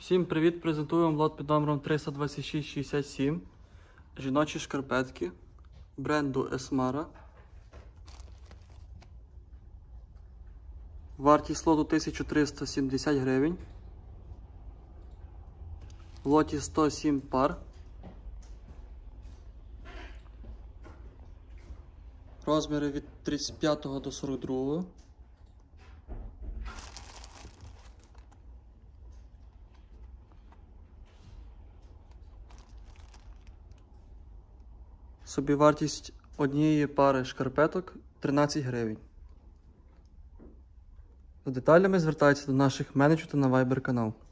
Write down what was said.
Всім привіт! Презентуємо лот під номером 32667. Жіночі шкарпетки бренду Esmara. Вартість лоту 1370 гривень. В лоті 107 пар. Розміри від 35 до 42. Собівартість однієї пари шкарпеток 13 гривень. За деталями звертайтеся до наших менеджерів на Viber канал.